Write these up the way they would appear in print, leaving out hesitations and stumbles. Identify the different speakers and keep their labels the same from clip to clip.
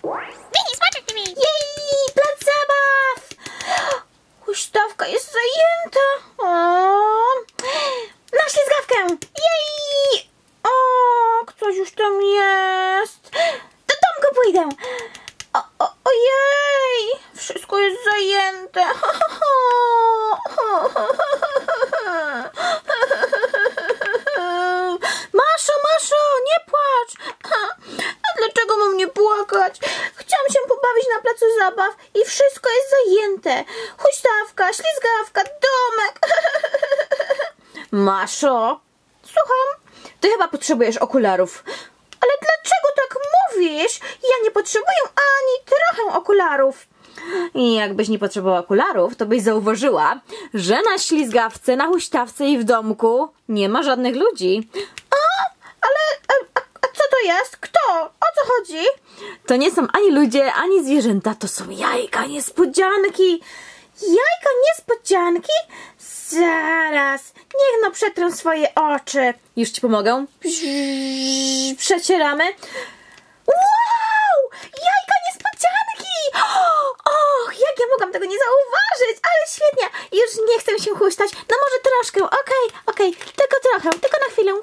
Speaker 1: Jej, plac zabaw! Huśtawka jest zajęta. O, na ślizgawkę! Jej! O, ktoś już tam jest. Do domku pójdę. Ojej, wszystko jest zajęte. Maszo, nie płacz. A dlaczego mam nie płakać? Chciałam się pobawić na placu zabaw i wszystko jest zajęte. Huśtawka, ślizgawka, domek. Maszo, słucham? Ty chyba potrzebujesz okularów. Ale dlaczego tak mówisz? Ja nie potrzebuję ani trochę okularów. I jakbyś nie potrzebowała okularów, to byś zauważyła, że na ślizgawce, na huśtawce i w domku nie ma żadnych ludzi. A co to jest? Kto? O co chodzi? To nie są ani ludzie, ani zwierzęta, to są jajka niespodzianki. Jajka niespodzianki? Zaraz, niech no przetrę swoje oczy. Już ci pomogę. Przecieramy. Wow! Jajka niespodzianki! Och, jak ja mogłam tego nie zauważyć, ale świetnie. Już nie chcę się huśtać. No może troszkę, okej, tylko trochę, tylko na chwilę.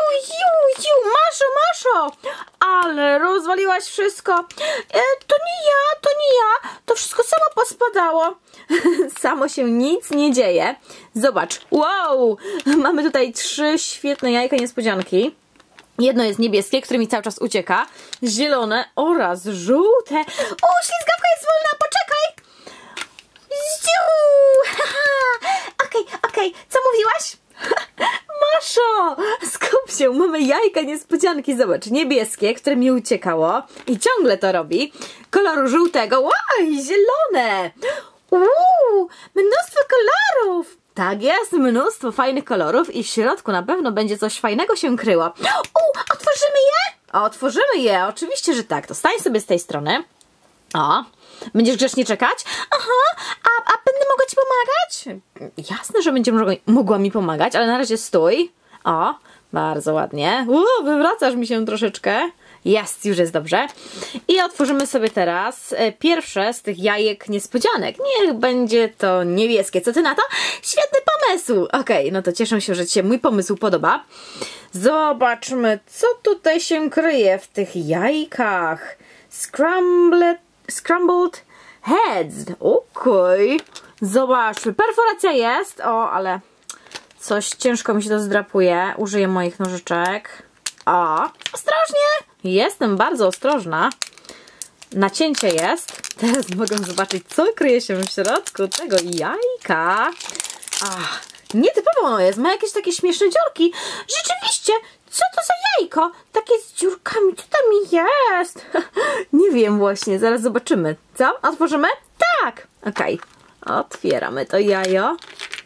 Speaker 1: Maszo! Ale rozwaliłaś wszystko. To nie ja. To wszystko samo pospadało. Samo się nic nie dzieje. Zobacz, wow! Mamy tutaj 3 świetne jajka niespodzianki. Jedno jest niebieskie, które mi cały czas ucieka, zielone oraz żółte. O, ślizgawka jest wolna, poczekaj! Okej, co mówiłaś? Maszo, skup się, mamy jajka niespodzianki, zobacz, niebieskie, które mi uciekało i ciągle to robi, koloru żółtego, wow, zielone, mnóstwo kolorów. Tak jest, mnóstwo fajnych kolorów i w środku na pewno będzie coś fajnego się kryło. Otworzymy je? Otworzymy je, oczywiście, że tak. To stań sobie z tej strony. O, będziesz grzecznie czekać? Aha, a będę mogła ci pomagać? Jasne, że będziesz mogła mi pomagać, ale na razie stój. O, bardzo ładnie. Wywracasz mi się troszeczkę. Jest, już jest dobrze. I otworzymy sobie teraz pierwsze z tych jajek niespodzianek. Niech będzie to niebieskie. Co ty na to? Świetny pomysł! Okej, no to cieszę się, że ci się mój pomysł podoba. Zobaczmy, co tutaj się kryje w tych jajkach. Scrambled heads. Okej. Zobaczmy. Perforacja jest. O, ale coś ciężko mi się to zdrapuje. Użyję moich nożyczek. O, ostrożnie! Jestem bardzo ostrożna. Nacięcie jest. Teraz mogę zobaczyć, co kryje się w środku tego jajka. Nietypowo ono jest. Ma jakieś takie śmieszne dziurki. Rzeczywiście, co to za jajko? Takie z dziurkami. Co tam jest? Nie wiem właśnie. Zaraz zobaczymy. Co? Otworzymy? Tak! Okej. Otwieramy to jajo.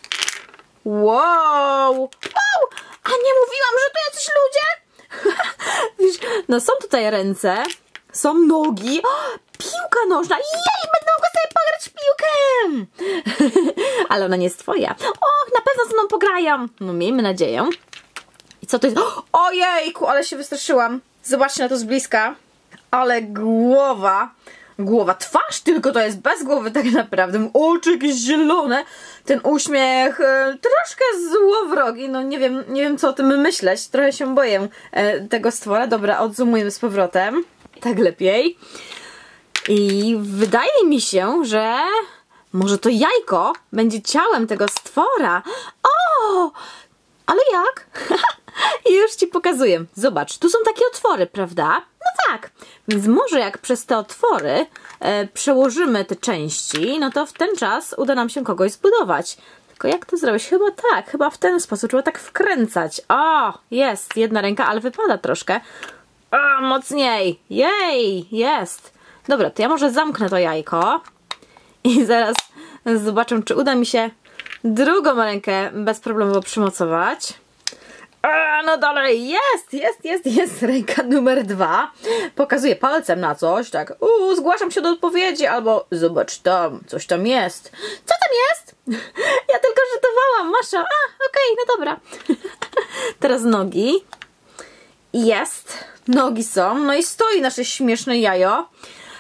Speaker 1: Wow! A nie mówiłam, że to jacyś ludzie? Wiesz, no są tutaj ręce, są nogi, piłka nożna, jej, będę mogła sobie pograć piłkę. Ale ona nie jest twoja. Na pewno ze mną pograją. No miejmy nadzieję. I co to jest? Ojejku, ale się wystraszyłam. Zobaczcie na to z bliska. Ale głowa, twarz tylko to jest bez głowy tak naprawdę. Oczy jakieś zielone. Ten uśmiech troszkę złowrogi. No nie wiem co o tym myśleć. Trochę się boję tego stwora. Dobra, odzumujemy z powrotem. Tak lepiej. I wydaje mi się, że może to jajko będzie ciałem tego stwora. Ale jak? Już ci pokazuję. Zobacz, tu są takie otwory, prawda? No tak. Więc może jak przez te otwory przełożymy te części, no to w ten czas uda nam się kogoś zbudować. Tylko jak to zrobić? Chyba tak. Chyba w ten sposób. Trzeba tak wkręcać. O, jest. Jedna ręka, ale wypada troszkę. O, mocniej. Jej, jest. Dobra, to ja może zamknę to jajko. I zaraz zobaczę, czy uda mi się drugą rękę bezproblemowo przymocować. No dalej, jest ręka numer 2. Pokazuję palcem na coś, tak, zgłaszam się do odpowiedzi, albo zobacz tam, coś tam jest. Co tam jest? Ja tylko żartowałam, Masza. Okej, no dobra. Teraz nogi. Jest, nogi są, no i stoi nasze śmieszne jajo.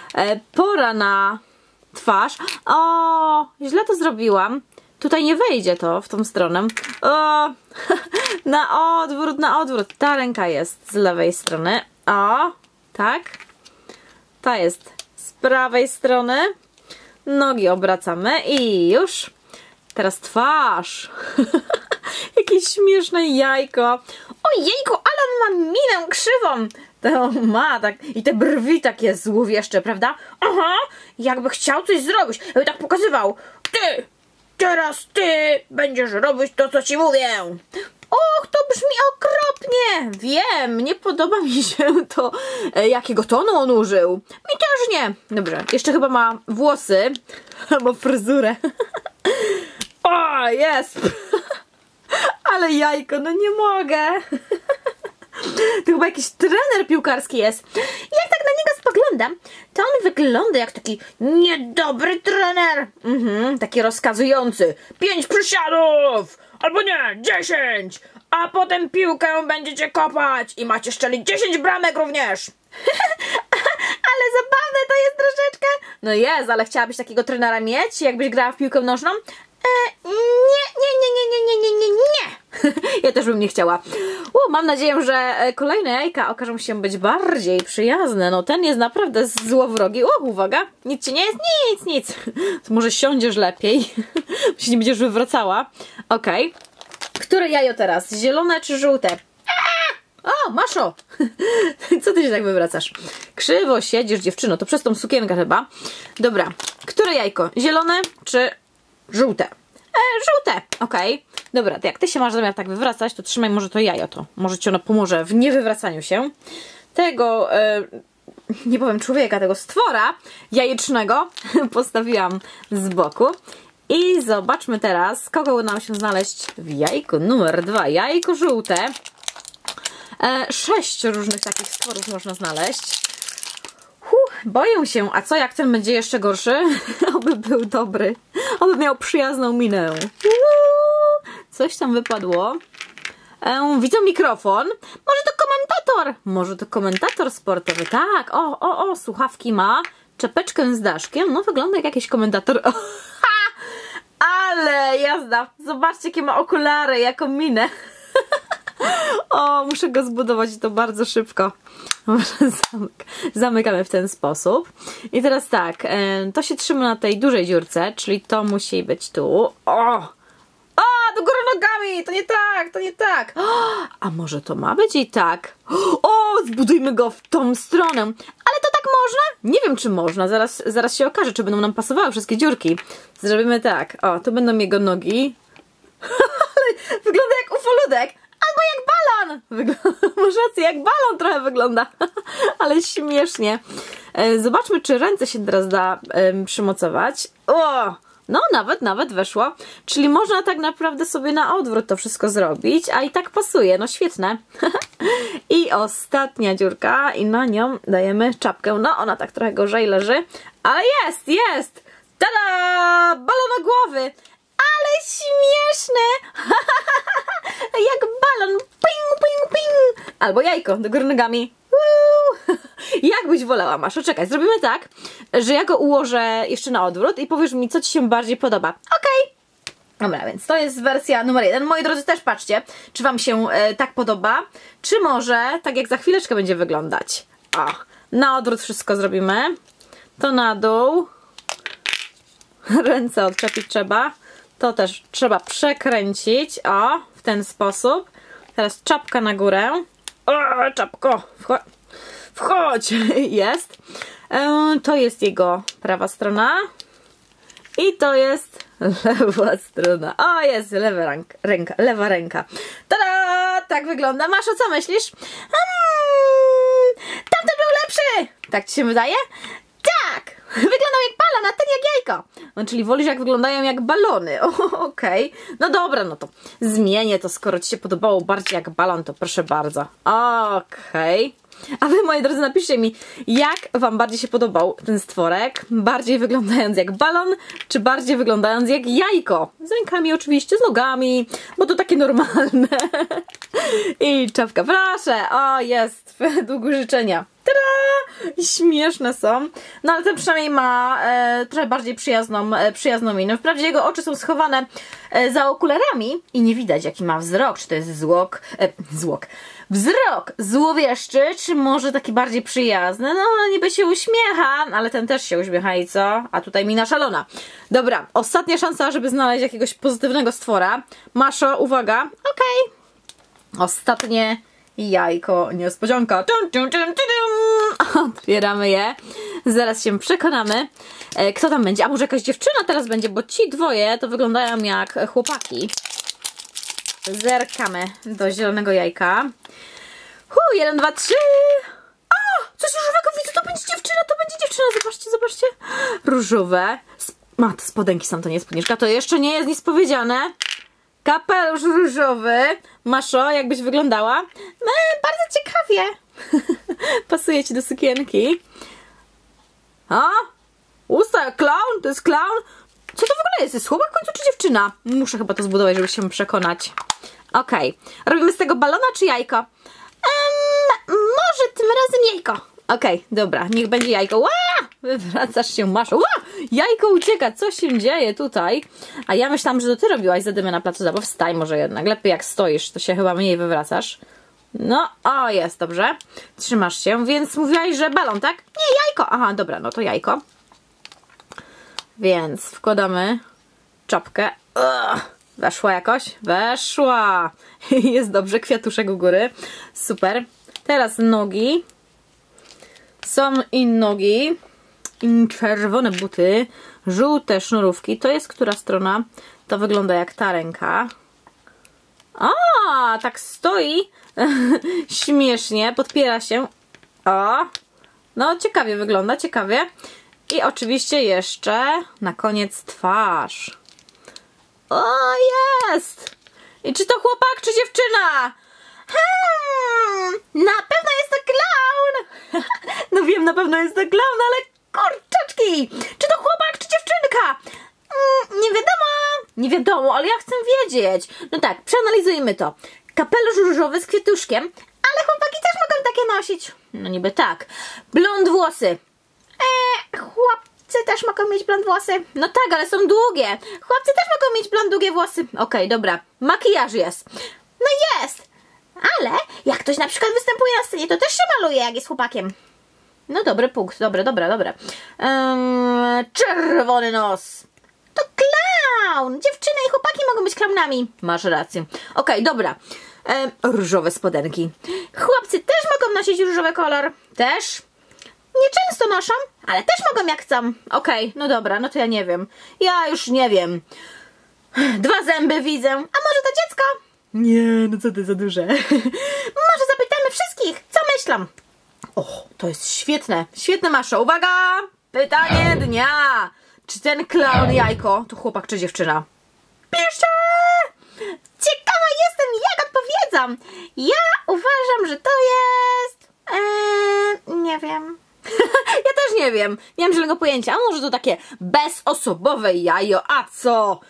Speaker 1: Pora na twarz. O, źle to zrobiłam. Tutaj nie wejdzie to w tą stronę. O, na odwrót, na odwrót. Ta ręka jest z lewej strony. O, tak. Ta jest z prawej strony. Nogi obracamy i już. Teraz twarz. Jakieś śmieszne jajko. Ojejku, ale on ma minę krzywą. To ma tak. I te brwi takie złowieszcze, prawda? Aha, jakby chciał coś zrobić. Jakby tak pokazywał. Ty, teraz ty będziesz robić to, co ci mówię. Och, to brzmi okropnie. Wiem, nie podoba mi się to, jakiego tonu on użył. Mi też nie. Dobrze, jeszcze chyba ma włosy. Albo fryzurę. O, jest. Ale jajko, no nie mogę. To chyba jakiś trener piłkarski jest. Jak tak na niego spoglądam, to on wygląda jak taki niedobry trener. Taki rozkazujący. 5 przysiadów! Albo nie, 10! A potem piłkę będziecie kopać i macie strzelić 10 bramek również. Ale zabawne to jest troszeczkę. No jest, ale chciałabyś takiego trenera mieć, jakbyś grała w piłkę nożną? Nie. Ja też bym nie chciała. Mam nadzieję, że kolejne jajka okażą się być bardziej przyjazne. No ten jest naprawdę złowrogi. Uwaga, nic ci nie jest? Nic. To może siądziesz lepiej. Się nie będziesz wywracała. Okej. Które jajo teraz? Zielone czy żółte? O, Maszo! Co ty się tak wywracasz? Krzywo siedzisz, dziewczyno. To przez tą sukienkę chyba. Dobra. Które jajko? Zielone czy żółte? Żółte. Okej. Dobra, to jak ty się masz zamiar tak wywracać, to trzymaj może to jajo to. Może ci ono pomoże w niewywracaniu się. Tego, nie powiem człowieka, tego stwora jajecznego postawiłam z boku. I zobaczmy teraz, kogo udało nam się znaleźć w jajku numer 2. Jajko żółte. 6 różnych takich stworów można znaleźć. Boję się. A co jak ten będzie jeszcze gorszy? Oby był dobry. Oby miał przyjazną minę. Coś tam wypadło. Widzę mikrofon. Może to komentator. Może to komentator sportowy. Tak. O, słuchawki ma. Czepeczkę z daszkiem. No wygląda jak jakiś komentator. Ale jazda. Zobaczcie jakie ma okulary. Jaką minę. O, muszę go zbudować i to bardzo szybko. Zamykamy w ten sposób. I teraz tak, to się trzyma na tej dużej dziurce, czyli to musi być tu. O, do góry nogami! To nie tak! A może to ma być i tak? O, zbudujmy go w tą stronę. Ale to tak można? Nie wiem, czy można. Zaraz się okaże, czy będą nam pasowały wszystkie dziurki. Zrobimy tak. O, tu będą jego nogi. Ale wygląda jak ufoludek. Albo jak balon! Masz rację, jak balon trochę wygląda. Ale śmiesznie. Zobaczmy, czy ręce się teraz da przymocować. O! No, nawet weszło. Czyli można tak naprawdę sobie na odwrót to wszystko zrobić, a i tak pasuje. No świetne. I ostatnia dziurka i na nią dajemy czapkę. No, ona tak trochę gorzej leży. Ale jest! Tada! Balonogłowy! Ale śmieszne! Jak balon! Ping! Albo jajko do góry nogami. Jak byś wolała, Maszo? Czekaj, zrobimy tak, że ja go ułożę jeszcze na odwrót i powiesz mi, co ci się bardziej podoba. Okej. Dobra, więc to jest wersja numer 1. Moi drodzy, też patrzcie, czy wam się tak podoba, czy może tak jak za chwileczkę będzie wyglądać. O, na odwrót wszystko zrobimy. To na dół. Ręce odczepić trzeba. To też trzeba przekręcić. O, w ten sposób. Teraz czapka na górę. O, czapko, wchodź. Jest. To jest jego prawa strona. I to jest lewa strona. O, jest lewa ręka. Tada! Tak wygląda. Maszo, co myślisz? Tamten był lepszy! Tak ci się wydaje? Tak! Wyglądał jak balon, a ten jak jajko. No, czyli wolisz jak wyglądają jak balony. Okej. No dobra, no to zmienię to. Skoro ci się podobało bardziej jak balon, to proszę bardzo. Okej. A wy, moi drodzy, napiszcie mi, jak wam bardziej się podobał ten stworek. Bardziej wyglądając jak balon, czy bardziej wyglądając jak jajko. Z rękami oczywiście, z nogami, bo to takie normalne. I czapka, proszę. O, jest. Według życzenia. Tada! Śmieszne są. No ale ten przynajmniej ma trochę bardziej przyjazną minę. Wprawdzie jego oczy są schowane za okularami i nie widać jaki ma wzrok. Czy to jest wzrok złowieszczy, czy może taki bardziej przyjazny? No niby się uśmiecha, ale ten też się uśmiecha i co? A tutaj mina szalona. Dobra, ostatnia szansa, żeby znaleźć jakiegoś pozytywnego stwora. Maszo, uwaga. Okej. Ostatnie jajko, niespodzianka. Otwieramy je. Zaraz się przekonamy, kto tam będzie. A może jakaś dziewczyna teraz będzie, bo ci dwoje to wyglądają jak chłopaki. Zerkamy do zielonego jajka. 1, 2, 3. O! Coś różowego widzę, to będzie dziewczyna, Zobaczcie, zobaczcie. Różowe. Te spodenki są, to nie spódniczka. To jeszcze nie jest nic powiedziane. Kapelusz różowy. Maszo, jakbyś wyglądała? Bardzo ciekawie. Pasuje ci do sukienki. A? Usta, klaun? To jest klaun? Co to w ogóle jest? Jest chłopak w końcu czy dziewczyna? Muszę chyba to zbudować, żeby się przekonać. Okej. Robimy z tego balona czy jajko? Może tym razem jajko. Okej, dobra, niech będzie jajko. Ła! Wywracasz się, Maszo. Ła! Jajko ucieka, co się dzieje tutaj? A ja myślałam, że to ty robiłaś zadymy na placu zabaw. Wstań może jednak, lepiej jak stoisz, to się chyba mniej wywracasz. No, o jest, dobrze. Trzymasz się, więc mówiłaś, że balon, tak? Nie, jajko. Aha, dobra, no to jajko. Więc wkładamy czapkę. Weszła jakoś? Weszła. Jest dobrze, kwiatuszek u góry. Super. Teraz nogi. Są i nogi. I czerwone buty. Żółte sznurówki. To jest która strona? To wygląda jak ta ręka. A, tak stoi. Śmiesznie. Podpiera się. O. No, ciekawie wygląda, ciekawie. I oczywiście jeszcze na koniec twarz. O, jest! I czy to chłopak, czy dziewczyna? Na pewno jest to klaun! No wiem, na pewno jest to klaun, ale kurczaczki! Czy to chłopak, czy dziewczynka? Nie wiadomo. Nie wiadomo, ale ja chcę wiedzieć. No tak, przeanalizujmy to. Kapelusz różowy z kwiatuszkiem, ale chłopaki też mogą takie nosić. No niby tak. Blond włosy. Chłopcy też mogą mieć blond włosy. No tak, ale są długie. Chłopcy też mogą mieć blond długie włosy. Okej, dobra. Makijaż jest. No jest. Ale jak ktoś na przykład występuje na scenie, to też się maluje, jak jest chłopakiem. No dobry punkt. Dobre. Czerwony nos. To klaun. Dziewczyny i chłopaki mogą być klaunami. Masz rację. Okej, dobra. Różowe spodenki. Chłopcy też mogą nosić różowy kolor. Też. Nieczęsto noszą, ale też mogą jak chcą. Okej, no dobra, no to ja nie wiem. Ja już nie wiem. 2 zęby widzę. A może to dziecko? Nie, no co ty za duże. Może zapytamy wszystkich, co myślą. O, to jest świetne. Świetne, Maszo. Uwaga! Pytanie dnia. Czy ten klaun jajko to chłopak czy dziewczyna? Piszcie! Ciekawa jestem, jak odpowiedzą. Ja uważam, że to jest... nie wiem. Ja też nie wiem. Nie mam żadnego pojęcia. A może to takie bezosobowe jajo? A co?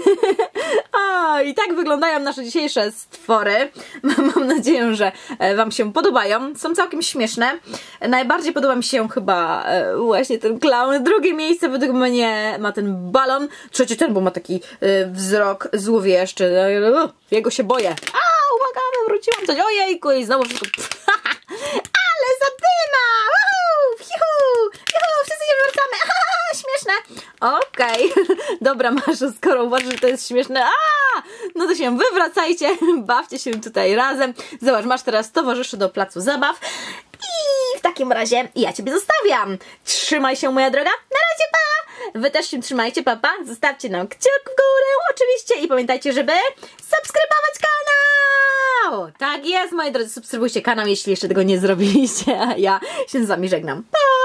Speaker 1: I tak wyglądają nasze dzisiejsze stwory. Mam nadzieję, że wam się podobają. Są całkiem śmieszne. Najbardziej podoba mi się chyba właśnie ten klaun. Drugie miejsce według mnie ma ten balon. Trzecie ten, bo ma taki wzrok złowieszczy. Jego się boję. Uwaga, wywróciłam coś. Ojejku, i znowu wszystko... Ale zadyma! Wszyscy się wywracamy. Śmieszne. Okej. Dobra, Maszo, skoro uważasz, że to jest śmieszne, no to się wywracajcie, bawcie się tutaj razem. Zobacz, masz teraz towarzyszy do placu zabaw. I w takim razie ja ciebie zostawiam. Trzymaj się, moja droga. Na razie, pa! Wy też się trzymajcie, papa. Zostawcie nam kciuk w górę oczywiście i pamiętajcie, żeby subskrybować kanał. Tak jest, moi drodzy, subskrybujcie kanał, jeśli jeszcze tego nie zrobiliście, a ja się z wami żegnam. Pa!